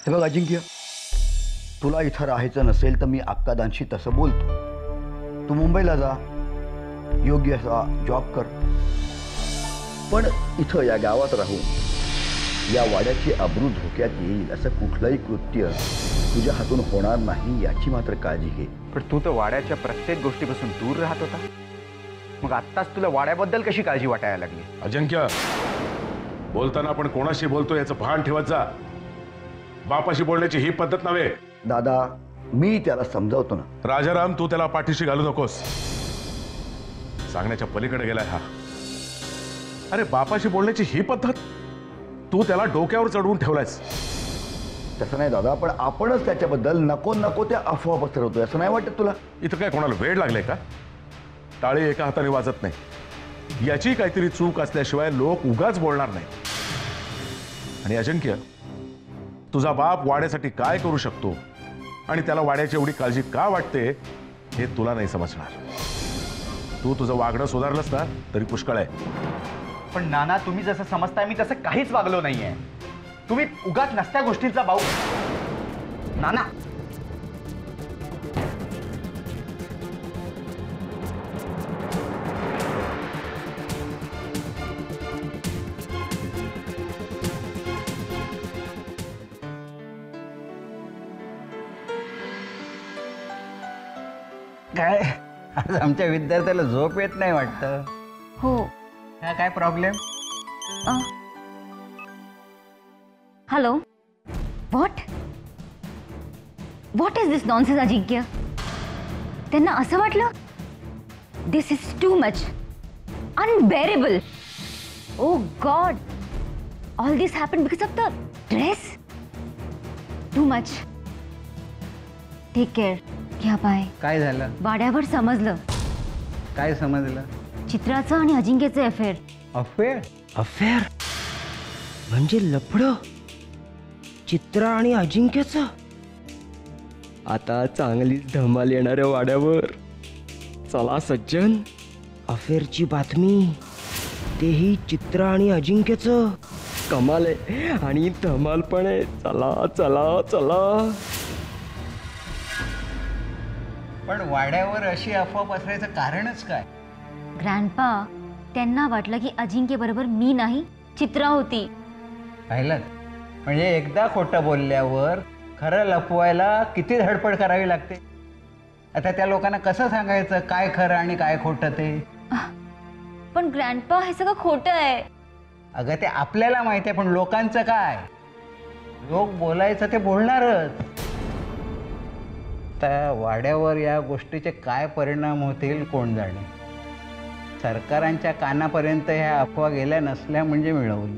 हे बघ अजिंक्य, तुला इथं राहायचं नसेल तर मी अक्कादांशी तसं बोलतो. तू मुंबईला जा, योग्य असा जॉब कर. पण इथं या गावात राहून या वाड्याची अब्रू धोक्यात येईल असं कुठलंही कृत्य तुझ्या हातून होणार नाही याची मात्र काळजी घे. पण तू तर वाड्याच्या प्रत्येक गोष्टीपासून दूर राहत होता, मग आत्ताच तुला वाड्याबद्दल कशी काळजी वाटायला लागली? अजिंक्य, बोलताना आपण कोणाशी बोलतो याचं भान ठेवत जा. बापाशी बोलण्याची ही पद्धत नव्हे. दादा, मी त्याला समजावतो ना. राजाराम, तू त्याला पाठीशी घालू नकोस. सांगण्याच्या पलीकडे गेलाय हा. अरे, बापाशी बोलण्याची ही पद्धत तू त्याला डोक्यावर चढवून ठेवलायस. तसं नाही दादा, पण आपणच त्याच्याबद्दल नको नको त्या अफवा पसरवतोय, असं नाही वाटत तुला? इथं काय कोणाला वेळ लागले का? टाळी एका हाताने वाजत नाही. याची काहीतरी चूक असल्याशिवाय लोक उगाच बोलणार नाही. आणि अजिंक्य, तुझा बाप वाड्यासाठी काय करू शकतो आणि त्याला वाड्याची एवढी काळजी का वाटते हे तुला नाही समजणार. तू तुझं वागणं सुधारलंस ना तरी पुष्कळ आहे. पण नाना, तुम्ही जसं समजताय मी तसं काहीच वागलो नाहीये. तुम्ही उगाच नसत्या गोष्टींचा भाऊ. नाना, काय आज आमच्या विद्यार्थ्याला झोप येत नाही वाटतं. हो. काय problem? Hello, what what is this nonsense Ajinkya? त्यांना असं वाटलं? This is too much, unbearable. Oh God, all this happen because of the dress. Too much. Take care. घ्या बाय. काय झालं? वाड्यावर समजलं. काय समजलं? चित्राचं आणि अजिंक्यचं अफेअर. अफेअर? अफेअर म्हणजे लफडं? चित्रा आणि अजिंक्यचं? आता चांगलीच धमाल येणाऱ्या वाड्यावर. चला सज्जन, अफेअरची बातमी, तेही चित्रा आणि अजिंक्यचं. कमाल आहे आणि धमाल पण आहे. चला चला चला. पण वाड्यावर अशी अफवा पसरायचं कारणच काय? ग्रँडपा, त्यांना वाटलं की अजिंक्य बरोबर मी नाही, चित्रा होती. पाहिलं म्हणजे एकदा खोटं बोलल्यावर खरं लपवायला किती धडपड करावी लागते. आता त्या लोकांना कसं सांगायचं काय खरं आणि काय खोटं ते? पण ग्रँडपा, हे सगळं खोटं आहे. अगं ते आपल्याला माहिती आहे, पण लोकांचं काय? लोक बोलायचं ते बोलणारच. त्या वाड्यावर या गोष्टीचे काय परिणाम होतील कोण जाणे. सरकारांच्या कानापर्यंत ह्या अफवा गेल्या नसल्या म्हणजे मिळवली.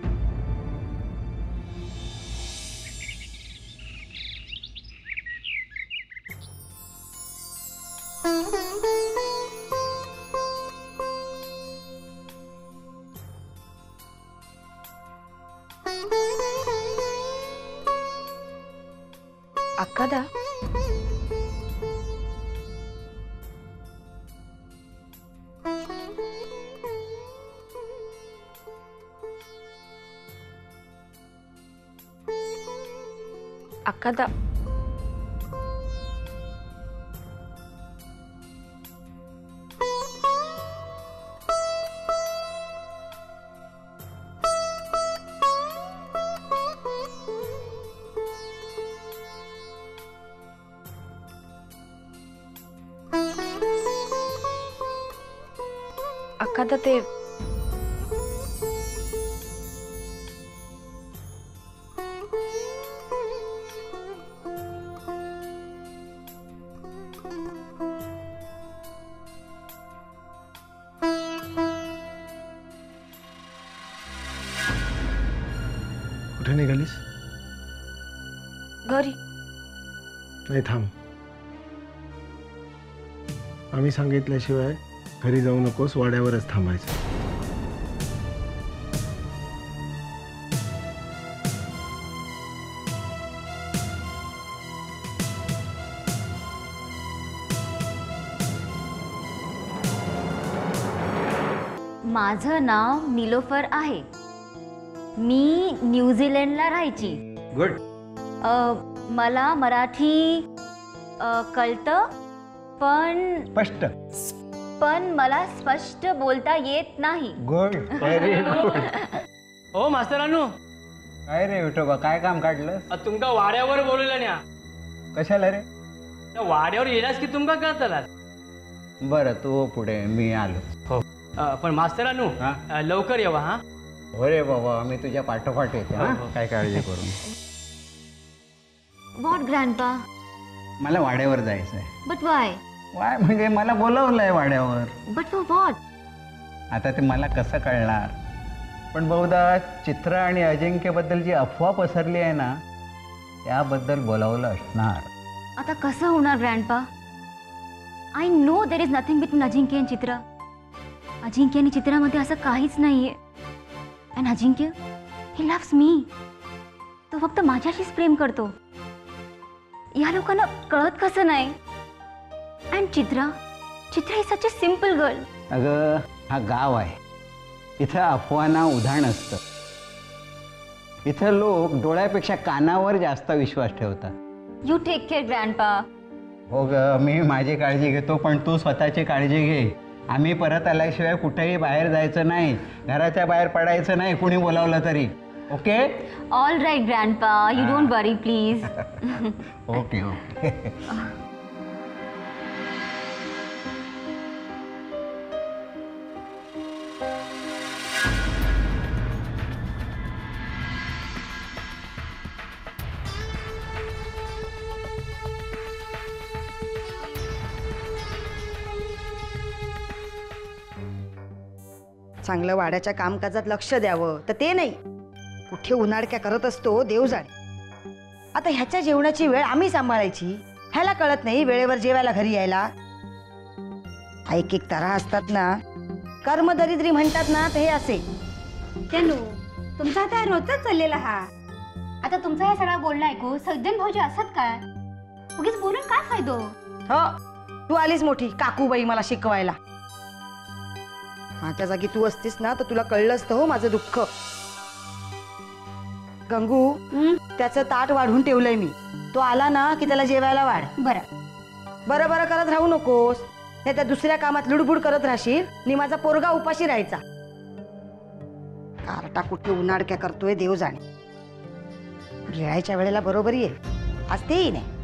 अक्कादा, अक्कादा, अक्कादा, ते कुठे निघालीस? घरी. नाही, थांब. आम्ही सांगितल्याशिवाय घरी जाऊ नकोस, वाड्यावरच थांबायचं. माझं नाव निलोफर आहे. मी न्यूझीलंडला राहायची. गुड. मला मराठी कळतं, पण मला स्पष्ट बोलता येत नाही. Good, very good. हो मास्तरानू, काय रे विठोबा, काय काम काढलं? तुमका वाड्यावर बोलवलं न्या. कशाला रे? त्या वाड्यावर येलास की तुमका कळतलाच. बरं, तू पुढे, मी आलो. हो, पण मास्तरानू हा? लवकर येवा. हा, हो रे बाबा, मी तुझ्या पाठोपाठ येतो. हा? हो. काय काळजी करू. What grandpa? मला वाड्यावर जायचं आहे. But why? वाय म्हणजे मला बोलवलंय वाड्यावर. But for what? आता ते मला कसं कळणार, पण बहुधा चित्र आणि अजिंक्यबद्दल जी अफवा पसरली आहे ना, त्याबद्दल बोलावलं असणार. आता कसं होणार grandpa? I know there is nothing between Ajinkya आणि चित्रा. अजिंक्य आणि चित्रामध्ये असं काहीच नाहीये. And Ajinkya, he loves me. तो फक्त माझ्याशीच प्रेम करतो. या लोकांना कळत कसं नाही? And Chitra is such a simple girl. अगं, हा गाव आहे, इथं अफवांना उधाण असतं. इथं लोक डोळ्यापेक्षा कानावर जास्त विश्वास ठेवतात. You take care grandpa. हो ग, मी माझी काळजी घेतो, पण तू स्वतःची काळजी घे. आम्ही परत आल्याशिवाय कुठेही बाहेर जायचं नाही, घराच्या बाहेर पडायचं नाही, कुणी बोलावलं तरी. Okay? All right grandpa, you don't worry please. Okay okay. चांगलं वाड्याच्या कामकाजात लक्ष द्यावं, तर ते नाही. कुठे उन्हाळक्या करत असतो देव जाणे. आता ह्याच्या जेवणाची वेळ आम्ही सांभाळायची, ह्याला कळत नाही वेळेवर जेवायला घरी यायला. एक तऱ्हा असतात ना, कर्मदरिद्री म्हणतात ना, ते हे असे. चलो, तुमचा आता रोजच चाललेला हा. आता तुमचा हे सगळा बोलणं ऐकू सज्जन भाऊजी असत काय? उगीच बोलून काय फायदो? हो, तू आलीस मोठी काकूबाई मला शिकवायला. माझ्या जागी तू असतीस ना, तर तुला कळलं असतं हो माझं दुःख. गंगू, त्याचं ताट वाढून ठेवलंय मी. तो आला ना की त्याला जेवायला वाढ. बरं बरं बरं करत राहू नकोस, नाही त्या दुसऱ्या कामात लुडबुड करत राहशील आणि माझा पोरगा उपाशी राहायचा. कारटा कुठे उन्हाळक्या करतोय देव जाणे. गिळायच्या वेळेला बरोबर येईल, आज तेही नाही.